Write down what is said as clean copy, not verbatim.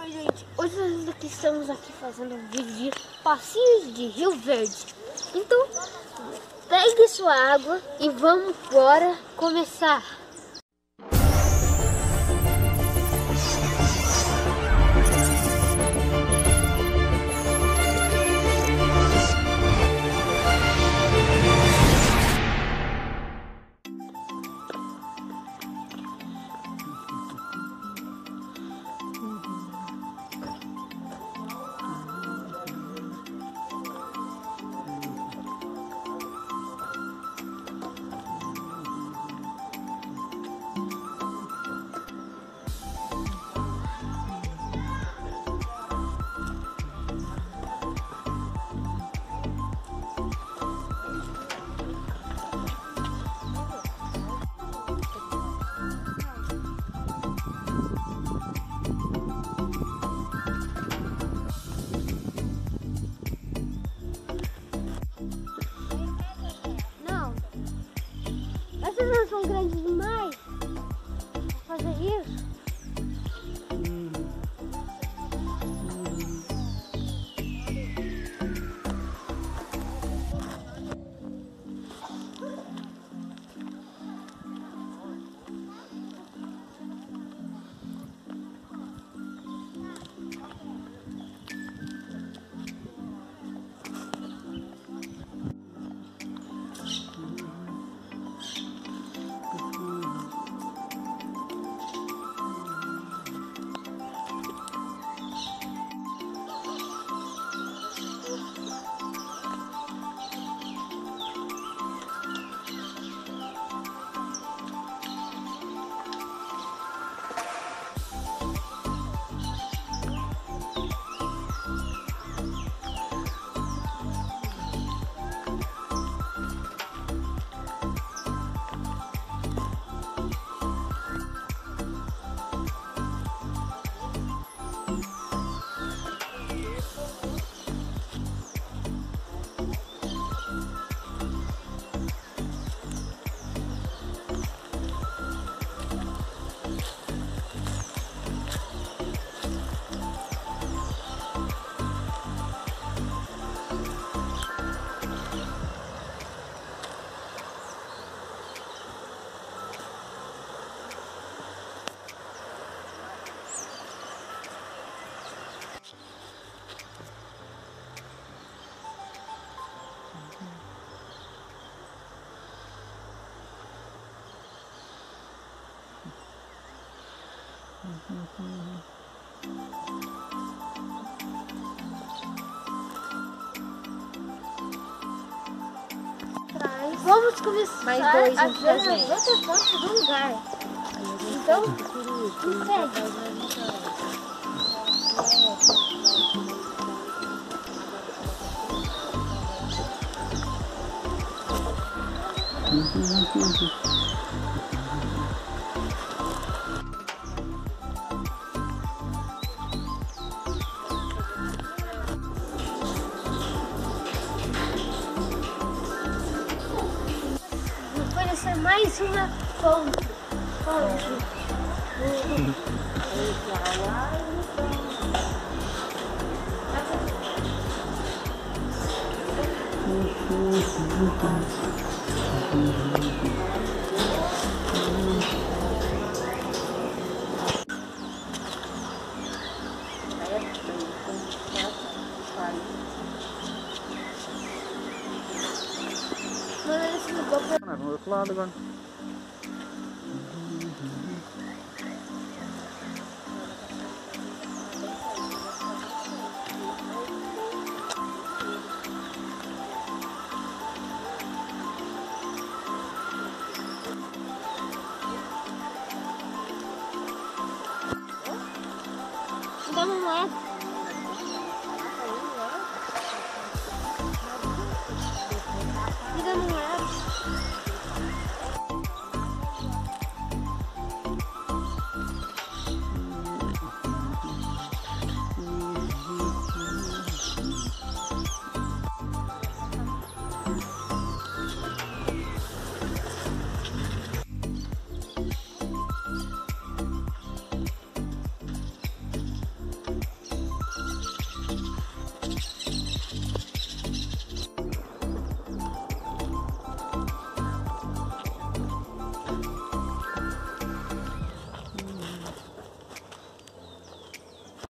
Oi, gente. Hoje nós estamos aqui fazendo um vídeo de passeios de Rio Verde. Então, pegue sua água e vamos embora começar. Essas não são grandes demais pra fazer isso. Vamos começar mais dois a ver as outras fotos do lugar. Então, segue. Conhecer mais uma fonte. No outro lado agora. Vamos lá.